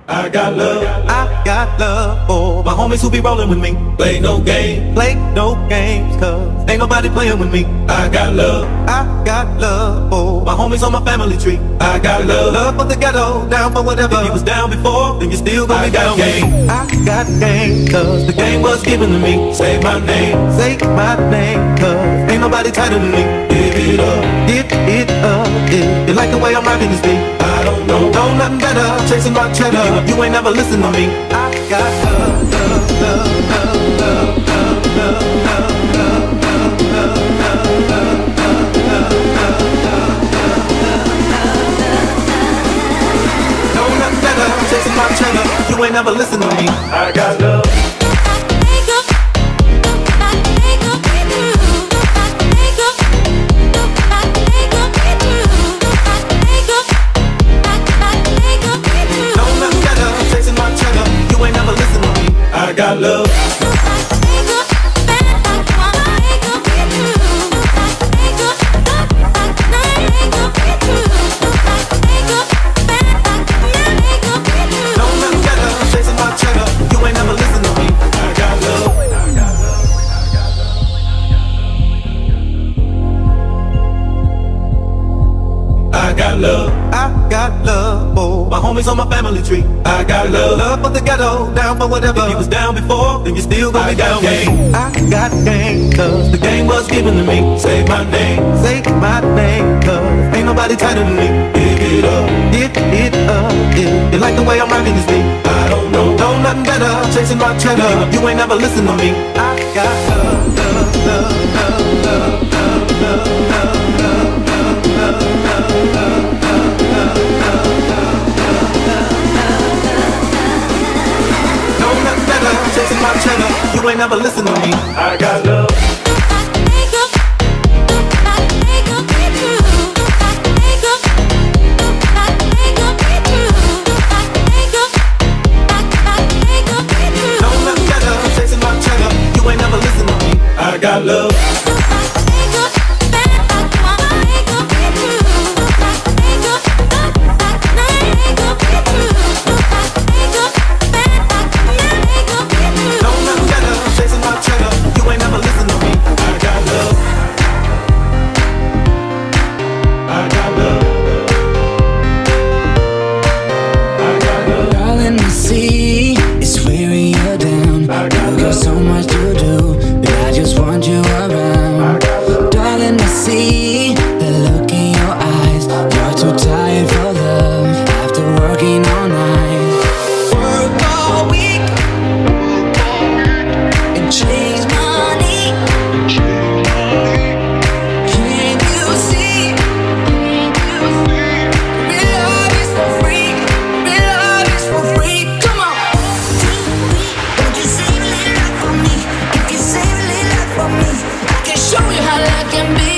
I got love. I got love for my homies who be rolling with me. Play no games, cause ain't nobody playing with me. I got love. I got love for my homies on my family tree. I got love for the ghetto, down for whatever. If you was down before, then you still gonna be down. I got game, cause the game was given to me. Say my name, cause ain't nobody tighter than me. Give it up, you like the way I'm rocking this beat? I don't know nothing better, chasing my cheddar. You ain't never listen to me. I got love, love, love, love, love, love, love, love, love, love, love, love, know nothing better, chasing my cheddar. You ain't never listen to me. I got love. I got love. I got love for my homies on my family tree. I got love for the ghetto, down for whatever. If you was down before, then you still gonna be down. I got game, cause the game was given to me. Say my name, cause ain't nobody tighter than me. Give it up, you like the way I'm rocking this beat? I don't know nothing better, chasing my cheddar. You ain't never listen to me. I got love, love, love, love, love, love, love, love, love, love, love, love. Chasing my cheddar, you ain't never listen to me. I got love. No nothing better, chasing my cheddar, you ain't never listen to me. I got love. Show you how love can be.